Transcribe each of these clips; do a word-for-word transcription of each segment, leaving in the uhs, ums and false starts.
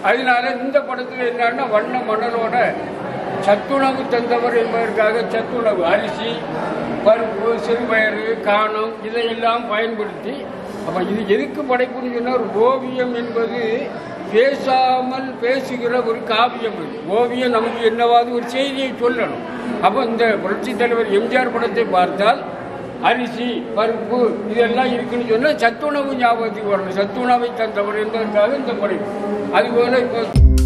அதனால இந்த படத்தில் என்னன்னா வண்ண மணலோட சத்துணவு தந்தவர் என்பதற்காக சத்துணவு அரிசி, பருப்பு, சிறுபயறு, காணம் இதையெல்லாம் பயன்படுத்தி அப்ப இது எதுக்கு படைப்புன்னு சொன்னால் ஓவியம் என்பது பேசாமல் பேசுகிற ஒரு காவியம். ஓவியம் நமக்கு என்னவாது ஒரு செய்தியை சொல்லணும். அப்போ இந்த புரட்சி தலைவர் எம்ஜிஆர் படத்தை பார்த்தால் அரிசி, பருப்பு இதெல்லாம் இருக்குன்னு சொன்னால் சத்துணவு ஞாபகத்துக்கு வரணும். சத்துணவை தந்தவர் என்பதற்காக இந்த படைப்பு. அதுபோல இப்போ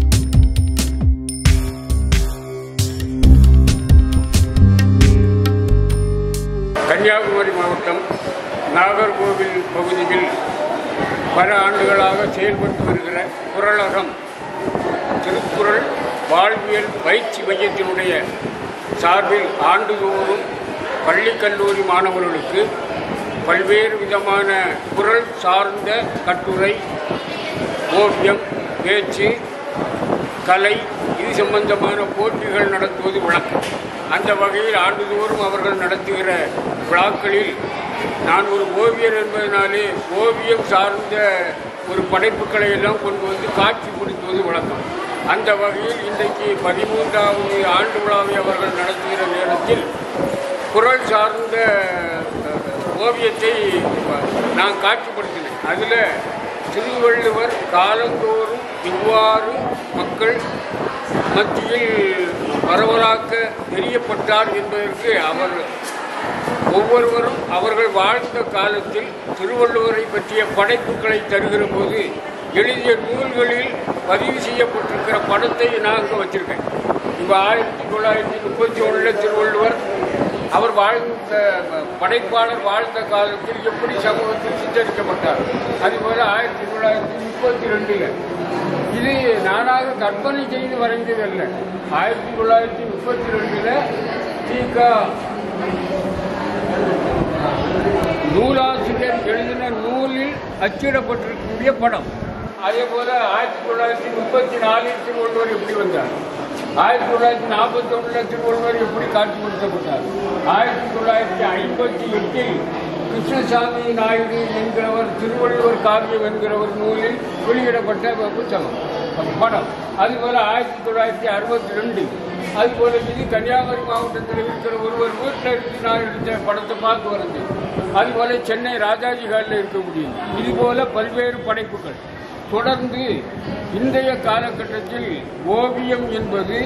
கன்னியாகுமரி மாவட்டம் நாகர்கோவில் பகுதியில் பல ஆண்டுகளாக செயல்பட்டு வருகிற குறளகம் திருக்குறள் வாழ்வியல் பயிற்சி மையத்தினுடைய சார்பில் ஆண்டுதோறும் பள்ளி கல்லூரி மாணவர்களுக்கு பல்வேறு விதமான குறள் சார்ந்த கட்டுரை, ஓவியம், பேச்சு, கலை இது சம்பந்தமான போட்டிகள் நடத்துவது வழக்கம். அந்த வகையில் ஆண்டுதோறும் அவர்கள் நடத்துகிற விழாக்களில் நான் ஒரு ஓவியர் என்பதனாலே ஓவியம் சார்ந்த ஒரு படைப்புகளை எல்லாம் கொண்டு வந்து காட்சிப்படுத்துவது வழக்கம். அந்த வகையில் இன்றைக்கு பதிமூன்றாவது ஆண்டு விழாவை அவர்கள் நடத்துகிற நேரத்தில் குறள் சார்ந்த ஓவியத்தை நான் காட்சிப்படுத்தினேன். அதில் திருவள்ளுவர் காலந்தோறும் இவ்வாறு மக்கள் மத்தியில் பரவலாக்க தெரியப்பட்டார் என்பதற்கு அவர் ஒவ்வொருவரும் அவர்கள் வாழ்ந்த காலத்தில் திருவள்ளுவரை பற்றிய படைப்புகளை தருகிற போது எழுதிய நூல்களில் பதிவு செய்யப்பட்டிருக்கிற படத்தை நான் அங்கே வச்சிருக்கேன். இப்போ ஆயிரத்தி தொள்ளாயிரத்தி முப்பத்தி ஒன்றில் திருவள்ளுவர் அவர் வாழ்ந்த படைப்பாளர் வாழ்ந்த காலத்தில் எப்படி சமூகத்தில் சித்தரிக்கப்பட்டார். அதுபோல ஆயிரத்தி தொள்ளாயிரத்தி முப்பத்தி ரெண்டில் இது நானாக கற்பனை செய்து வரைந்ததல்ல. ஆயிரத்தி தொள்ளாயிரத்தி முப்பத்தி ரெண்டில் தீகா நூலாசிரியர் எழுதின நூலில் அச்சிடப்பட்டிருக்கக்கூடிய படம். அதே போல ஆயிரத்தி தொள்ளாயிரத்தி முப்பத்தி நாலில் திருவள்ளுவர் எப்படி வந்தார், ஆயிரத்தி தொள்ளாயிரத்தி நாற்பத்தி ஒன்றில் திருவள்ளுவர் எப்படி காட்சிப்படுத்தப்பட்டார், ஆயிரத்தி தொள்ளாயிரத்தி ஐம்பத்தி எட்டில் கிருஷ்ணசாமி நாயுடு என்கிறவர் திருவள்ளுவர் காவியம் என்கிற ஒரு நூலில் வெளியிடப்பட்ட புத்தகம் படம். அதுபோல ஆயிரத்தி தொள்ளாயிரத்தி அறுபத்தி ரெண்டு அதுபோல இது கன்னியாகுமரி மாவட்டத்தில் இருக்கிற ஒருவர் வீட்டில் இருந்து நான் எடுத்த படத்தை பார்த்து வருது. அதுபோல சென்னை ராஜாஜி ஹாலில் இருக்க முடியும். இதுபோல பல்வேறு படைப்புகள் தொடர்ந்து இன்றைய காலகட்டத்தில் ஓவியம் என்பது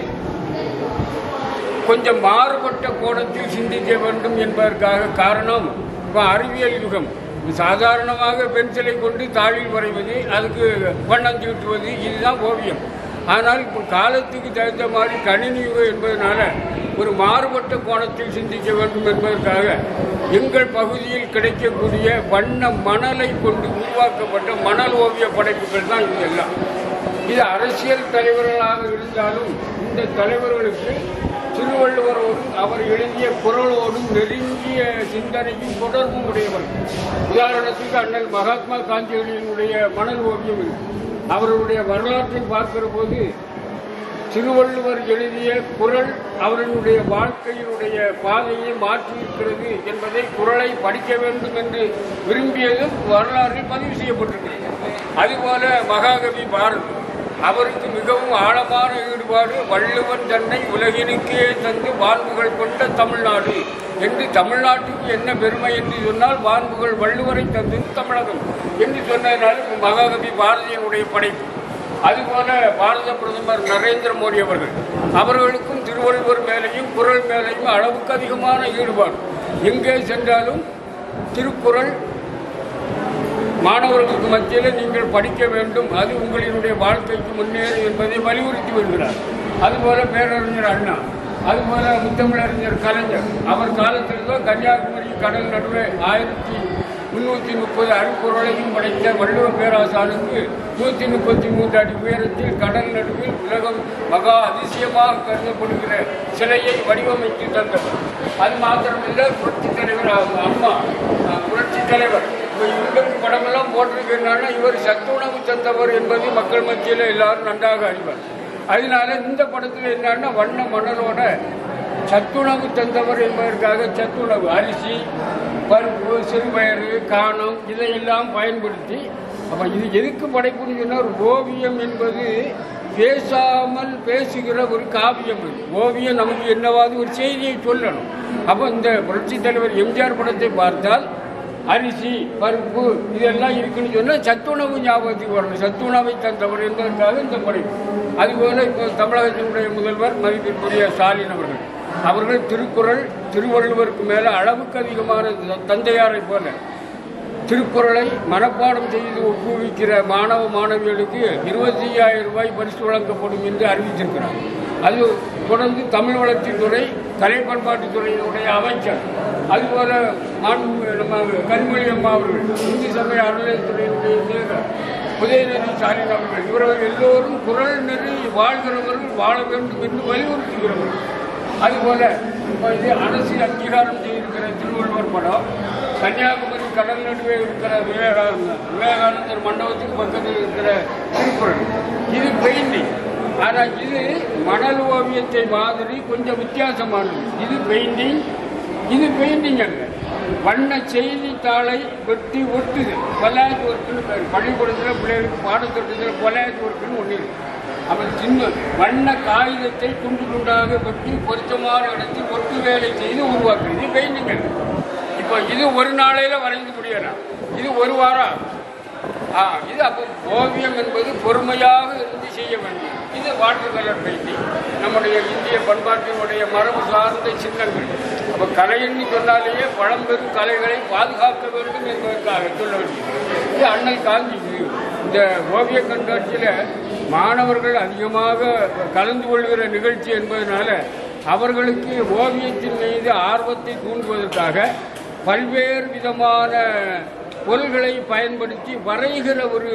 கொஞ்சம் மாறுபட்ட கோணத்தில் சிந்திக்க வேண்டும் என்பதற்காக காரணம் இப்போ அறிவியல் யுகம். சாதாரணமாக பென்சிலை கொண்டு தாளில் வரைவது, அதுக்கு வண்ணம் தீட்டுவது இதுதான் ஓவியம். ஆனால் இப்போ காலத்துக்கு தகுந்த மாதிரி கணினி யுகம் என்பதனால ஒரு மாறுபட்ட கோணத்தில் சிந்திக்க வேண்டும் என்பதற்காக எங்கள் பகுதியில் கிடைக்கக்கூடிய வண்ண மணலை கொண்டு உருவாக்கப்பட்ட மணல் ஓவிய படைப்புகள் தான் இது எல்லாம். இது அரசியல் தலைவர்களாக இருந்தாலும் இந்த தலைவர்களுக்கு திருவள்ளுவரோடும் அவர் எழுதிய குறளோடும் நெருங்கிய சிந்தனையும் தொடர்பும் உடையவர்கள். உதாரணத்துக்கு அண்ணல் மகாத்மா காந்தியடிகளுடைய மணல் ஓவியம் இருக்கு. அவர்களுடைய வரலாற்றை பார்க்கிற போது திருவள்ளுவர் எழுதிய குறள் அவர்களுடைய வாழ்க்கையினுடைய பாதையை மாற்றியிருக்கிறது என்பதை குறளை படிக்க வேண்டும் என்று விரும்பியதும் வரலாற்றில் பதிவு செய்யப்பட்டிருக்கிறது. அதுபோல மகாகவி பாரதி அவருக்கு மிகவும் ஆழமான ஈடுபாடு வள்ளுவன் தன்னை உலகினுக்கே தந்து வான்புகள் கொண்ட தமிழ்நாடு என்று, தமிழ்நாட்டுக்கு என்ன பெருமை என்று சொன்னால் வான்புகள் வள்ளுவரை தந்தது தமிழகம் என்று சொன்னதனால மகாகவி பாரதியினுடைய படைப்பு. அதுபோல பாரத பிரதமர் நரேந்திர மோடி அவர்கள் அவர்களுக்கும் திருவள்ளுவர் மேலேயும் குறள் மேலேயும் அளவுக்கு அதிகமான ஈடுபாடு. எங்கே சென்றாலும் திருக்குறள் மாணவர்களுக்கு மத்தியில் நீங்கள் படிக்க வேண்டும், அது உங்களினுடைய வாழ்க்கைக்கு முன்னேறும் என்பதை வலியுறுத்தி வருகிறார். அதுபோல பேரறிஞர் அண்ணா, அதுபோல முத்தமிழறிஞர் கலைஞர் அவர் காலத்தில்தான் கன்னியாகுமரி கடல் நடுவே ஆயிரத்தி முன்னூற்றி முப்பது அருக்குறளையும் படைத்த வள்ளுவ பேராசானுக்கு நூற்றி முப்பத்தி மூன்று அடி உயரத்தில் கடல் நடுவில் உலகம் மகா அதிசயமாக கருதப்படுகிற சிலையை வடிவமைத்து தந்தவர். அது மாத்திரமில்லை, புரட்சி தலைவர் அம்மா புரட்சி தலைவர் இவருக்கு படமெல்லாம் போட்டிருக்கிறாங்கன்னா இவர் சத்துணவு தந்தவர் என்பது மக்கள் மத்தியில் எல்லாரும் நன்றாக அறிவார். அதனால இந்த படத்தில் என்னன்னா வண்ண மணலோட சத்துணவு தந்தவர் என்பதற்காக சத்துணவு அரிசி, பருப்பு, சிறுபயறு, காணம் இதையெல்லாம் பயன்படுத்தி அப்போ இது எதுக்கு படைப்புன்னு சொன்னால் ஒரு ஓவியம் என்பது பேசாமல் பேசுகிற ஒரு காவியம். ஓவியம் நமக்கு என்னவாது ஒரு செய்தியை சொல்லணும். அப்போ இந்த புரட்சி தலைவர் எம்ஜிஆர் படத்தை பார்த்தால் அரிசி பருப்பு இதெல்லாம் இருக்குன்னு சொன்னால் சத்துணவு ஞாபகத்துக்கு வரணும். சத்துணவை தந்தவர் என்பதற்காக இந்த படைப்பு. அதுபோல இப்போ தமிழகத்தினுடைய முதல்வர் மதிப்பிற்குரிய ஸ்டாலின் அவர்கள் அவர்கள் திருக்குறள் திருவள்ளுவருக்கு மேலே அளவுக்கு அதிகமான தந்தையாரை போல திருக்குறளை மனப்பாடம் செய்து ஒப்புவிக்கிற மாணவ மாணவிகளுக்கு இருபத்தி ஐயாயிரம் ரூபாய் பரிசு வழங்கப்படும் என்று அறிவித்திருக்கிறார். அது தொடர்ந்து தமிழ் வளர்ச்சித்துறை கலை பண்பாட்டுத்துறையினுடைய அமைச்சர் அதுபோல நம்ம கனிமொழி அம்மா அவர்கள் இந்து சமய அறநிலையத்துறையினுடைய செயலர் உதயநிதி ஸ்டாலின் அவர்கள் இவர்கள் எல்லோரும் குறள் நெறி வாழ்கிறவர்கள் வாழ வேண்டும் என்று வலியுறுத்துகிறவர்கள். அதுபோல இது அரசு அங்கீகாரம் செய்திருக்கிற திருவள்ளுவர் படம் கன்னியாகுமரி கடல் நடுவே இருக்கிற விவேகானந்தர் விவேகானந்தர் மண்டபத்துக்கு பக்கத்தில் இருக்கிற திருக்குறள் இது பெயிண்டிங். ஆனால் இது மணல் ஓவியத்தை மாதிரி கொஞ்சம் வித்தியாசமானது. இது பெயிண்டிங் இது பெயிண்டிங் அல்ல, வண்ண செய்தித்தாளை வெட்டி ஒட்டுது. கொலாஜ் ஒர்க்குன்னு பேர். பள்ளிக்கூடத்தில் பிள்ளைகளுக்கு பாடத்திட்டத்தில் கொலாஜ் ஒர்க்குன்னு ஒன்று இருக்கு. அவன் சின்ன வண்ண காகிதத்தை துண்டு துண்டாக வெட்டி பொருத்தமான இடத்தில் ஒட்டு வேலை செய்து உருவாக்குது. இது பெயிண்டிங் அல்ல. இப்போ இது ஒரு நாளையில வரைந்து முடியலாம், இது ஒரு வாரம். ஆ இது அப்போ ஓவியம் என்பது பொறுமையாக இருந்து செய்ய வேண்டும். இது வாட்டர் கலர் பெயிண்டிங், நம்முடைய இந்திய பண்பாட்டினுடைய மரபு சார்ந்த சின்னங்கள். அப்போ கலைன்னு சொன்னாலேயே பழம்பெரும் கலைகளை பாதுகாக்க வேண்டும் என்பதற்காக சொல்ல வேண்டும். இது அண்ணல் காந்தி. இந்த ஓவிய கண்காட்சியில் மாணவர்கள் அதிகமாக கலந்து கொள்கிற நிகழ்ச்சி என்பதனால அவர்களுக்கு ஓவியத்தின் மீது ஆர்வத்தை தூண்டுவதற்காக பல்வேறு விதமான பொருள்களை பயன்படுத்தி வரைகிற ஒரு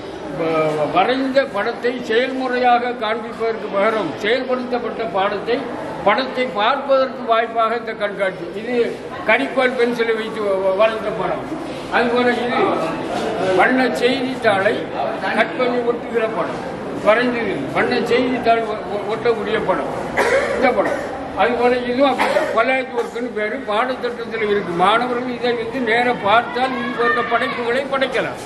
வரைந்த படத்தை செயல்முறையாக காண்பிப்பதற்கு பகரம் செயல்படுத்தப்பட்ட பாடத்தை படத்தை பார்ப்பதற்கு வாய்ப்பாக இந்த கண்காட்சி. இது கரிக்கோல் பென்சிலை வைத்து வரைந்த படம். அதுபோல இது வண்ண செய்தித்தாளை கட் பண்ணி ஒட்டுகிற படம், வரைந்தது வண்ண செய்தித்தாள் ஒட்டக்கூடிய படம் இந்த படம். அதுபோல இதுவும் அப்படிதான் கொலாஜ் ஒர்க்குன்னு பேரு பாடத்திட்டத்தில் இருக்கு. மாணவர்கள் இதை வந்து நேரம் பார்த்தால் இது போன்ற படைப்புகளை படைக்கலாம்.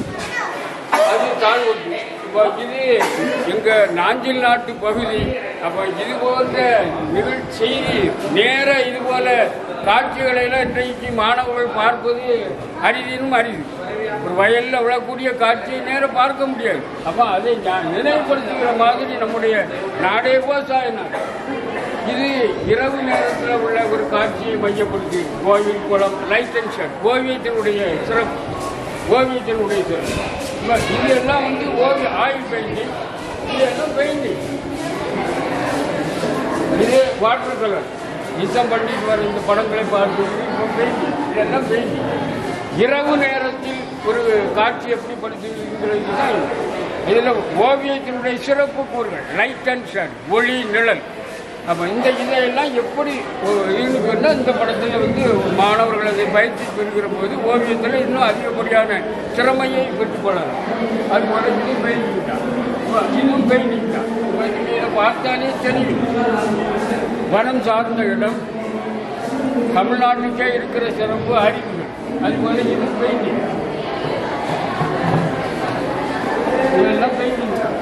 அது தான் ஒன்று. இது எங்க நாஞ்சில் நாட்டு பகுதி. அப்ப இது போன்ற நிகழ்ச்சி நேர இது போல காட்சிகளை எல்லாம் இன்றைக்கு மாணவர்கள் பார்ப்பது அரிதினும் அரிது. ஒரு வயல்ல விழக்கூடிய காட்சியை நேரம் பார்க்க முடியாது. அப்ப அதை நினைவுபடுத்துகிற மாதிரி நம்முடைய நாடே விவசாய நாடு. இது இரவு நேரத்தில் உள்ள ஒரு காட்சியை மையப்படுத்தி கோவில் குளம் லைட் அண்ட் ஷட் ஓவியத்தினுடைய சிறப்பு ஓவியத்தினுடைய சிறப்பு இது எல்லாம் வந்து ஓவிய ஆயில் பெயிண்டிங், இது எல்லாம் பெயிண்டிங். இது வாட்டர் கலர் நிசம் பண்ணிட்டு வர இந்த படங்களை பார்த்து இப்போ பெயிண்டிங், இதெல்லாம் பெயிண்டிங். இரவு நேரத்தில் ஒரு காட்சி எப்படி படுத்துகிறது தான் இதில் ஓவியத்தினுடைய சிறப்பு கூறுகள் லைட் அண்ட் ஷட் ஒளி நிழல். அப்போ இந்த இதையெல்லாம் எப்படி இருக்குன்னா இந்த படத்தில் வந்து மாணவர்கள் அதை பயிற்சி பெறுகிற போது ஓவியத்தில் இன்னும் அதிகப்படியான திறமையை பெற்றுக்கொள்ளலாம். அதுபோல இது பெயிண்டிங் தான், இன்னும் பெயிண்டிங் தான். இதை பார்த்தாலே தெரியும் வனம் சார்ந்த இடம் தமிழ்நாட்டுக்கே இருக்கிற சிறப்பு அறிவுகள். அதுபோல இது பெயிண்டிங், இதெல்லாம் பெயிண்டிங் தான்.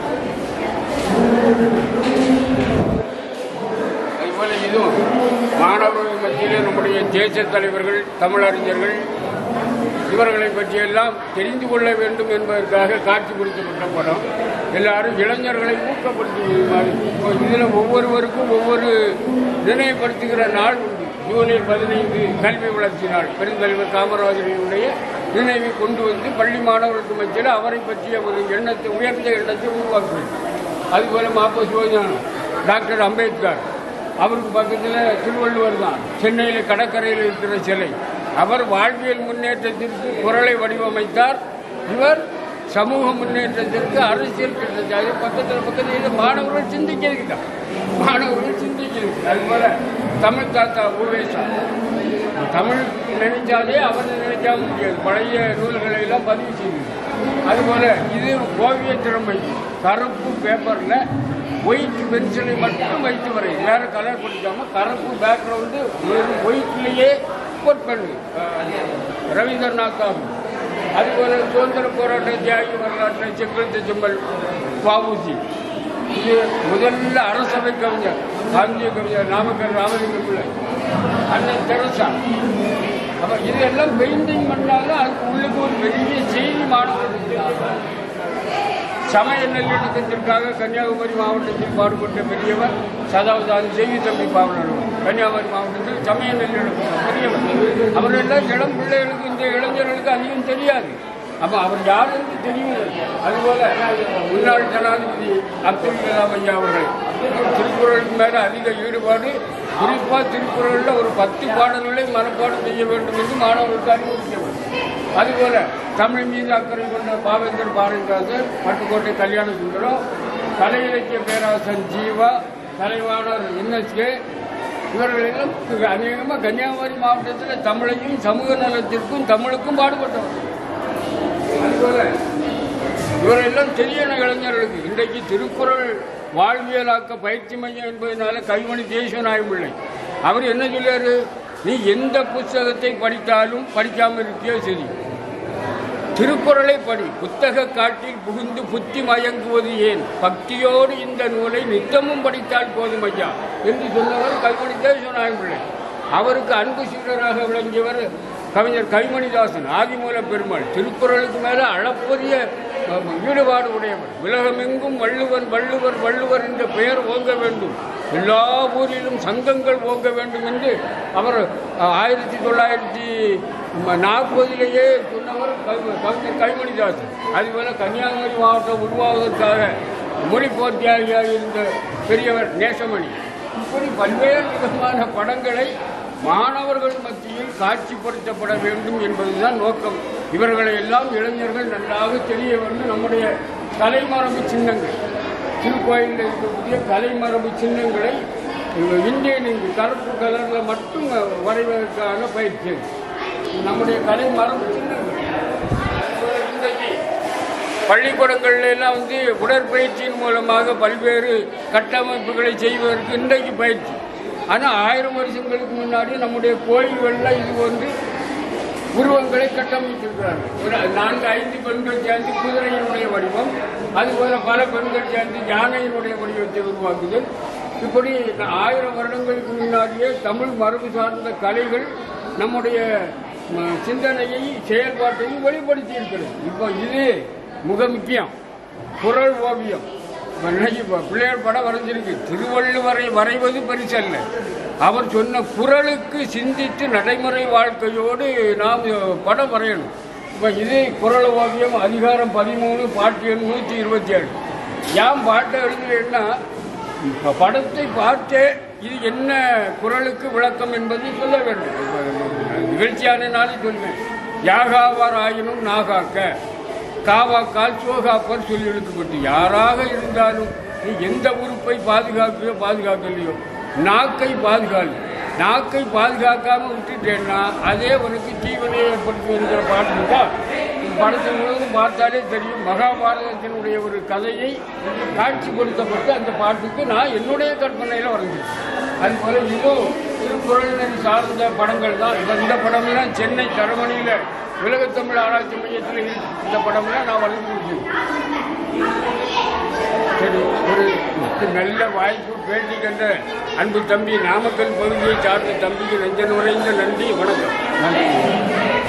இதுவும் மாணவர்கள் மத்தியிலே நம்முடைய தேச தலைவர்கள் தமிழறிஞர்கள் இவர்களை பற்றியெல்லாம் தெரிந்து கொள்ள வேண்டும் என்பதற்காக காட்சிப்படுத்தப்பட்ட படம். எல்லாரும் இளைஞர்களை ஊக்கப்படுத்துவது மாதிரி. இதில் ஒவ்வொருவருக்கும் ஒவ்வொரு நினைவுபடுத்துகிற நாள் உண்டு. ஜூலை பதினைந்து கல்வி வளர்ச்சி நாள். பெருந்தலைவர் காமராஜரினுடைய நினைவை கொண்டு வந்து பள்ளி மாணவர்களுக்கு மத்தியில் அவரை பற்றிய ஒரு எண்ணத்தை உயர்ந்த எண்ணத்தை உருவாக்குவது. அதுபோல மாப்ப சிவஞானம் டாக்டர் அம்பேத்கர் அவருக்கு பக்கத்தில் திருவள்ளுவர் தான். சென்னையில் கடற்கரையில் இருக்கிற சிலை. அவர் வாழ்வியல் முன்னேற்றத்திற்கு குரலை வடிவமைத்தார். இவர் சமூக முன்னேற்றத்திற்கு அரசியல் திட்டத்தை பக்கத்தில் பக்கத்தில் மாணவர்கள் சிந்திக்கிறார் மாணவர்கள் சிந்திக்கிறார் அதுபோல தமிழ் தாத்தா உவேசா தமிழ் நினைச்சாலே அவர் நினைக்க முடியாது. பழைய நூல்களை எல்லாம் பதிவு செய்யுது. அதுபோல இது ஓவிய திறமை. கருப்பு பேப்பர்ல ஒயிட் பென்சிலை மட்டும் வைத்து வரை வேற கலர் படிக்காம கருப்பு பேக்ரவுண்டு ஒயிட்லேயே ஒர்க் பண்ணு. ரவீந்திரநாத் தாகூர் அதுபோல சுதந்திர போராட்ட தியாகி வரலாற்றை செங்கல் செம்பல் வாபூசி, இது முதல்ல அரசவை கவிஞர் காந்திய கவிஞர் நாமக்கல் ராமலிங்க பிள்ளை, அண்ணன் தெரசா. அப்ப இதெல்லாம் பெயிண்டிங் பண்ணாலும் அதுக்கு உள்ளுக்கு ஒரு பெரிய செய்தி மாணவர்களுக்கு. சமய நல்லிணக்கத்திற்காக கன்னியாகுமரி மாவட்டத்தில் பாடுபட்ட பெரியவர் சதாவதான செய்தி தம்பி பாவலர். கன்னியாகுமரி மாவட்டத்தில் சமய நல்லிணக்கம் பெரியவர். அவரெல்லாம் இளம் பிள்ளைகளுக்கு, இந்த இளைஞர்களுக்கு அதிகம் தெரியாது. அப்ப அவர் யார் என்று தெரியும். அதுபோல முன்னாள் ஜனாதிபதி அப்துல் கலாம் ஐயா அவர்கள் திருக்குறளுக்கு மேல அதிக ஈடுபாடு. குறிப்பா திருக்குறளில் ஒரு பத்து பாடல்களை மனப்பாடம் செய்ய வேண்டும் என்று மாணவர்களுக்கு அறிவுறுத்தவர். அதுபோல தமிழ் மீது அக்கறை கொண்ட பாவேந்தர் பாரதிதாசன், பட்டுக்கோட்டை கல்யாண சுந்தரம், கலை இலக்கிய பேராசன் ஜீவா, கலைவாணர் என்எஸ்கே, இவர்களெல்லாம் அநேகமாக கன்னியாகுமரி மாவட்டத்தில் தமிழையும் சமூக நலத்திற்கும் தமிழுக்கும் பாடுபட்டவர். அதுபோல இவரெல்லாம் தெரியன இளைஞர்களுக்கு இன்றைக்கு திருக்குறள் வாழ்வியலாக்க பயிற்சி மையம் என்பதனால கைமணி தேசியநாயகம் பிள்ளை அவர் என்ன சொல்றாரு, நீ எந்த புத்தகத்தை படித்தாலும் படிக்காமல் இருக்கியோ சரி, திருக்குறளை படி, புத்தக காட்டில் புகுந்து புத்தி மயங்குவது ஏன், பக்தியோடு இந்த நூலை நித்தமும் படித்தால் போதும் ஐயா என்று சொன்னவர் கைமணி தேசியநாயகம் பிள்ளை. அவருக்கு அன்பு சீடராக விளங்கியவர் கவிஞர் கைமணிதாசன், ஆதிமூல பெருமாள். திருக்குறளுக்கு மேல அளப்பரிய ஈடுபாடு உடையவர். உலகமெங்கும் வள்ளுவர் வள்ளுவர் வள்ளுவர் என்ற பெயர் ஓங்க வேண்டும், எல்லா ஊரிலும் சங்கங்கள் ஓங்க வேண்டும் என்று அவர் ஆயிரத்தி தொள்ளாயிரத்தி நாற்பதிலேயே சொன்னவர் கவிஞர் கைமணிதாசன். அதுபோல கன்னியாகுமரி மாவட்டம் உருவாவதற்காக மொழிப்போர் தியாகியாக இருந்த பெரியவர் நேசமணி. இப்படி பல்வேறு விதமான படங்களை மாணவர்கள் மத்தியில் காட்சிப்படுத்தப்பட வேண்டும் என்பதுதான் நோக்கம். இவர்களை எல்லாம் இளைஞர்கள் நன்றாக தெரிய வேண்டும். நம்முடைய கலைமரபு சின்னங்கள், திருக்கோயிலில் இருக்கக்கூடிய கலைமரபு சின்னங்களை இந்தியன் இங்கு கருப்பு கலரில் மட்டும் வரைவதற்கான பயிற்சி நம்முடைய கலைமரபு சின்னங்கள். இன்றைக்கு பள்ளிக்கூடங்கள்ல எல்லாம் வந்து உடற்பயிற்சியின் மூலமாக பல்வேறு கட்டமைப்புகளை செய்வதற்கு இன்றைக்கு பயிற்சி. ஆனால் ஆயிரம் வருஷங்களுக்கு முன்னாடி நம்முடைய கோயில்களில் இது வந்து உருவங்களை கட்டமைத்திருக்கிறார்கள். ஒரு நான்கு ஐந்து பெண்கள் சேர்ந்து குதிரையினுடைய வடிவம், அதுபோல பல பெண்கள் சேர்ந்து யானையினுடைய வடிவத்தை உருவாக்குதல். இப்படி ஆயிரம் வருடங்களுக்கு முன்னாடியே தமிழ் மரபு சார்ந்த கலைகள் நம்முடைய சிந்தனையை செயல்பாட்டையும் வெளிப்படுத்தி இருக்கிறது. இப்போ இது மிக முக்கியம். குறள் ஓவியம் பிள்ளையார் படம் வரைஞ்சிருக்கு. திருவள்ளுவரை வரைவது பெருசல்ல, அவர் சொன்ன குறளுக்கு சிந்தித்து நடைமுறை வாழ்க்கையோடு நாம் படம் வரையணும். இப்போ இது குறள் ஓவியம், அதிகாரம் பதிமூணு, பாட்டு எண் நூற்றி இருபத்தி ஏழு. ஏன் பாட்டை எழுதுவேன்னா, படத்தை பார்த்தே இது என்ன குறளுக்கு விளக்கம் என்பதை சொல்ல வேண்டும். நிகழ்ச்சியானாலும் சொல்வேன். யாகாவார் ஆயினும் நாகாக்க, காவாக்கால் சோகாப்பர் சொல்லி இழுக்கப்பட்டு, யாராக இருந்தாலும் நீ எந்த உறுப்பை பாதுகாக்கையோ பாதுகாக்கலையோ நாக்கை பாதுகாப்பு. நாக்கை பாதுகாக்காம விட்டுட்டேன்னா அதே உனக்கு தீவனை ஏற்படுத்தும் என்கிற பாட்டு தான் படத்தை முழுவதும் பார்த்தாலே தெரியும். மகாபாரதத்தினுடைய ஒரு கதையை காட்சிப்படுத்தப்பட்டு அந்த பாட்டுக்கு நான் என்னுடைய கற்பனையில் வரைஞ்சேன். அதுபோல இதுவும் திருக்குறளின் சார்ந்த படங்கள் தான். இப்போ இந்த படம்லாம் சென்னை தரமணியில் உலகத்தமிழ் ஆராய்ச்சி மையத்தில் இந்த படம்லாம் நான் வரைஞ்சு கொடுத்தேன். சரி, ஒரு நல்ல வாய்ப்பு பேட்டி கண்ட அன்பு தம்பி நாமக்கல் பகுதியை சார்ந்த தம்பிக்கு நெஞ்சன் உறைந்த நன்றி, வணக்கம். நன்றி.